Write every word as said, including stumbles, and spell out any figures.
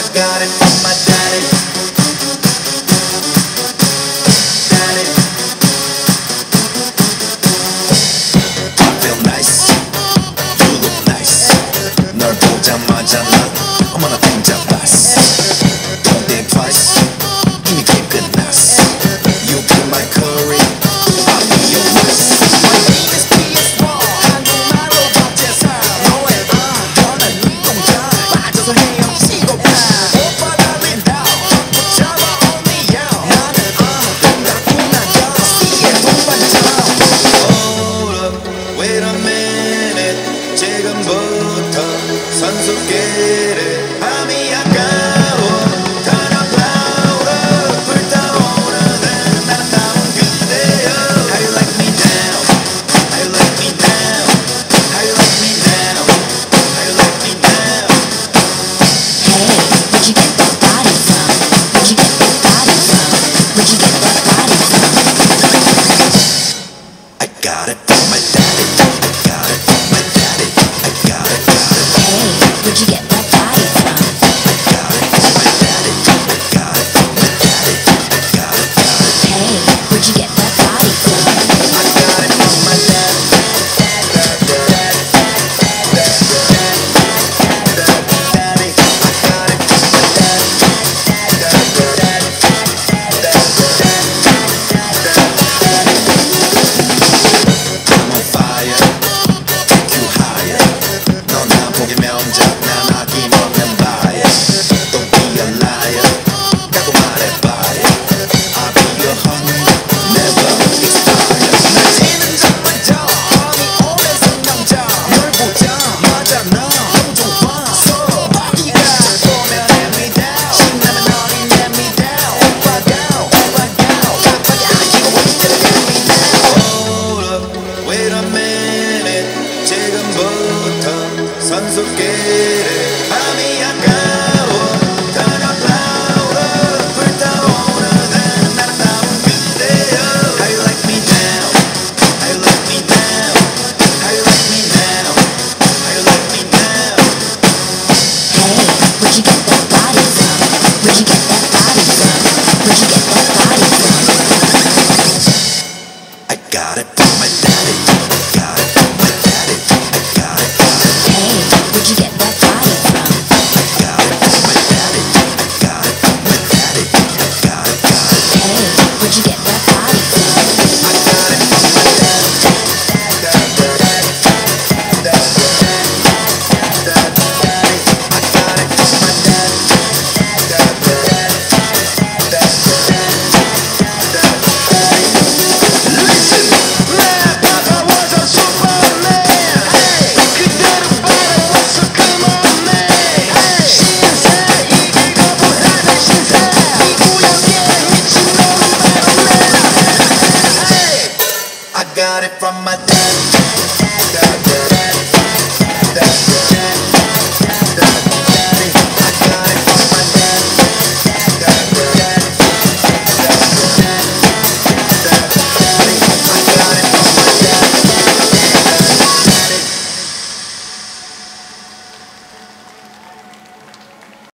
got it from my daddy. Daddy. I feel nice. You look nice. 널 보자마자 난 어머나 땡잡았어. Don't think twice. 이미 게임 끝났어. You be my curry. I'll be your rice. My name is P S four. 한국말로 박재상. 너의 아 너는 눈동자. 빠져서 헤엄치고 가. 오빠 달린 다. 붙잡아 only you. 나는 아 동작구나 너. C의 동반자. Hold up, wait a minute. 지금부터 선수끼리 밤이 아까워. 가나 flower. 불타오르는 아름다운 그대여. How you like me now? How you like me now? How you like me now? How you like me now? Hey, where'd you get that body from? Where'd you get that body from? Where'd you get that body from? I got it from my daddy. I got it from my daddy. I got it, got it. Hey, where'd you get that body from? I got it from my daddy. I got it from my daddy. I got it, got it. Hey, where'd you get that body from? I got it from my daddy. I'm on fire, take you higher. 넌 나 보기 명작, 난 아낌없는 buyer. Don't be a liar, 갖고 말해봐요. I'll be your honey, never expire. 낮에는 잠만 자, 밤이 오래 생명자. 널 보자마자 나 엄청 봤어. 바퀴가 보면 let me down. 신나면 너니 let me down. 오빠가 오빠가 깜빡이 안키고 wait till let me down. Hold up, wait a minute. 지금부터 선수끼리 밤이 아까워. 가나 flower. 불타오르는 아름다운 그대여. How you like me now? How you like me now? How you like me now? How you like me now? Hey, where'd you get that body from? Where'd you get that body from? Where'd you get that body from? I got it from my daddy. I got it from my daddy. I got it, got it. Hey, where'd you get that body from? I got it from my daddy. I got it from my daddy. I got it, got it. Hey, where'd you get that body from? I got it from my daddy. I got it from my daddy. Listen, 내 파파 was a superman. Hey, 그대로 바라봤어, come on man. Hey, 신세 이기고 불하는 신세. 이 구역에 미친놈은 바로 내. Hey, I got it from my daddy.